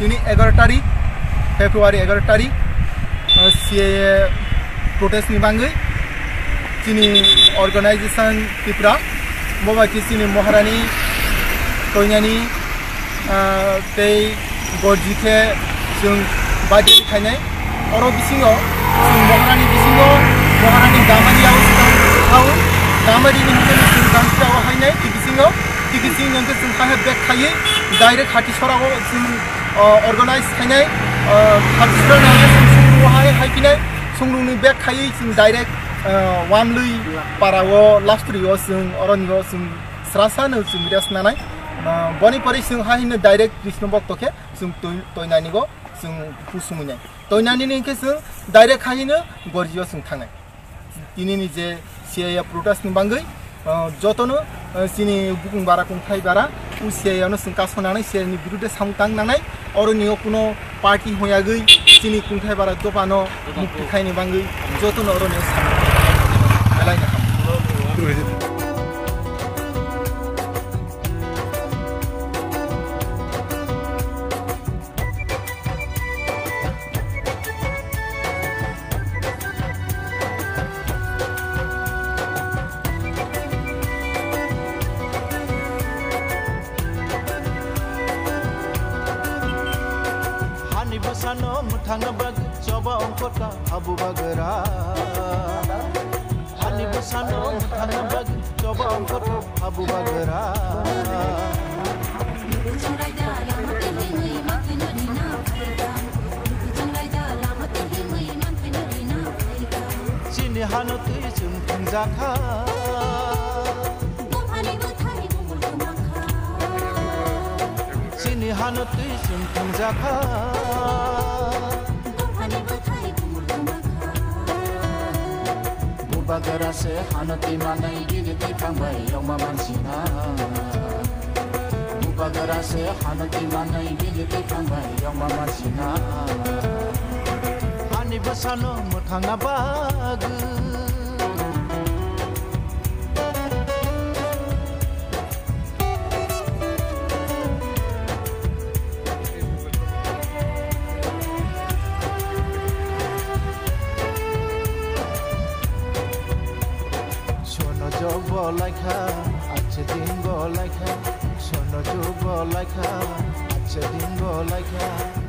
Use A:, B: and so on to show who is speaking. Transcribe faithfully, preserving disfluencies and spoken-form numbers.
A: दिनै एगार तारिख फेब्रुवारी एगार तारिख सीएए प्रोटेस्टनि बागै जोंनि अर्गानाइजेशन त्रिपुरा मबाइल जोंनि महारानी टयनानि तै गरजिखे जों बायदि खायनाय और बिसिङाव जों महारानी बिसिङाव महारानी गामारियाव थाव गामारिनि जों गांसेयाव हायनाय बिसिङाव बिसिङ नोंखौ जों हाय बेक खायो डाइरेक्ट हाथिसराव जों अर्गानाइज खायनाय हाथिसरा नांगौ जों संरुहाय हायफिनाय संरुनि बेक खायो जों डाइरेक्ट वामलै पाराव लास्टरियाव जों अरनियाव जों स्रासानो जों रेस नानाय बनि परि जों हायनो डाइरेक्ट कृष्ण भक्तखे जों तयनानिगो जों पुसुमुनाय तयनानिनि के जों डाइरेक्ट हायनो गरजियाव जों थांनाय दिनैनि जे सीएए प्रोटेस्टनि बागै जतनो सिनि बुकुं बारा कुंथाय बारा उ सीएएनो जों कासनानै सीएएनि बिरुद्धे सामतां नानाय अरनियाव कुनो पार्टी होयागै सिनि कुंथाय बारा दपानो मुक्ति खायनि बागै जतनो अरनियाव सामलायनो हाम
B: Sano mutanga bag coba ongkota abu bagera Hani busano mutanga bag coba ongkota abu bagera Sini hanu tu sung tungjaka Sini hanu tu sung tungjaka Bagara se hanati manai gini te pangbai yoma mansina Bagara se hanati manai gini te pangbai yoma mansina Hani basano muthanga bag Job laika, ache dingo laika, sono job laika, ache dingo laika.